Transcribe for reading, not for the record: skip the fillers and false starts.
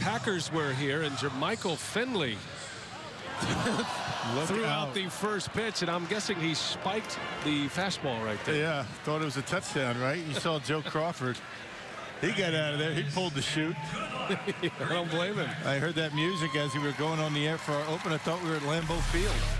Packers were here, and Jermichael Finley threw out the first pitch, and I'm guessing he spiked the fastball right there. Yeah, thought it was a touchdown, right? You saw Joe Crawford. He got out of there. He pulled the chute. I don't blame him. I heard that music as we were going on the air for our open. I thought we were at Lambeau Field.